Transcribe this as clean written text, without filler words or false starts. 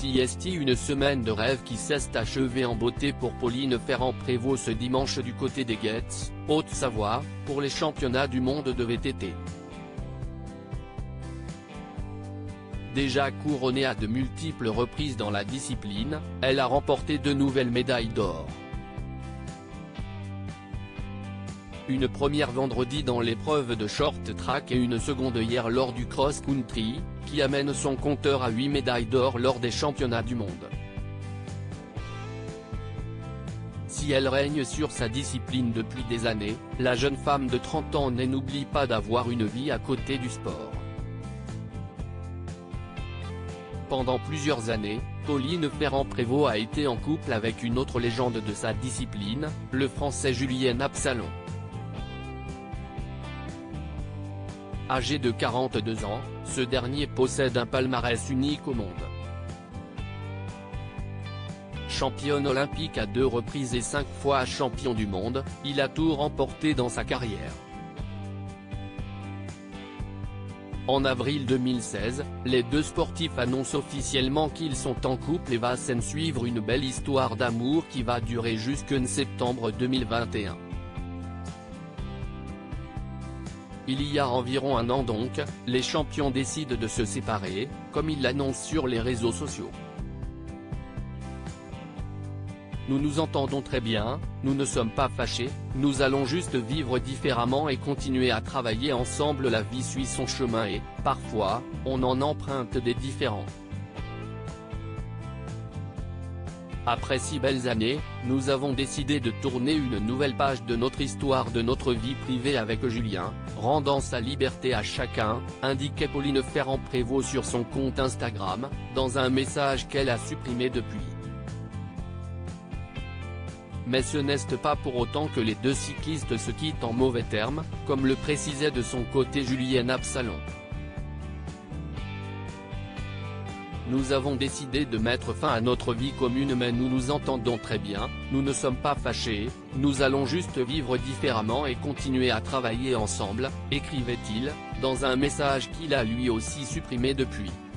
CST, une semaine de rêve qui s'est achevée en beauté pour Pauline Ferrand-Prévot ce dimanche du côté des Ghets, Haute-Savoie, pour les championnats du monde de VTT. Déjà couronnée à de multiples reprises dans la discipline, elle a remporté de nouvelles médailles d'or. Une première vendredi dans l'épreuve de short track et une seconde hier lors du cross-country, qui amène son compteur à 8 médailles d'or lors des championnats du monde. Si elle règne sur sa discipline depuis des années, la jeune femme de 30 ans n'oublie pas d'avoir une vie à côté du sport. Pendant plusieurs années, Pauline Ferrand-Prévot a été en couple avec une autre légende de sa discipline, le Français Julien Absalon. Âgé de 42 ans, ce dernier possède un palmarès unique au monde. Championne olympique à 2 reprises et 5 fois champion du monde, il a tout remporté dans sa carrière. En avril 2016, les deux sportifs annoncent officiellement qu'ils sont en couple et va s'en suivre une belle histoire d'amour qui va durer jusqu'en septembre 2021. Il y a environ un an donc, les champions décident de se séparer, comme ils l'annoncent sur les réseaux sociaux. Nous nous entendons très bien, nous ne sommes pas fâchés, nous allons juste vivre différemment et continuer à travailler ensemble. La vie suit son chemin et, parfois, on en emprunte des différents. Après 6 belles années, nous avons décidé de tourner une nouvelle page de notre histoire, de notre vie privée avec Julien, rendant sa liberté à chacun, indiquait Pauline Ferrand-Prévot sur son compte Instagram, dans un message qu'elle a supprimé depuis. Mais ce n'est pas pour autant que les deux cyclistes se quittent en mauvais termes, comme le précisait de son côté Julien Absalon. Nous avons décidé de mettre fin à notre vie commune mais nous nous entendons très bien, nous ne sommes pas fâchés, nous allons juste vivre différemment et continuer à travailler ensemble, écrivait-il, dans un message qu'il a lui aussi supprimé depuis.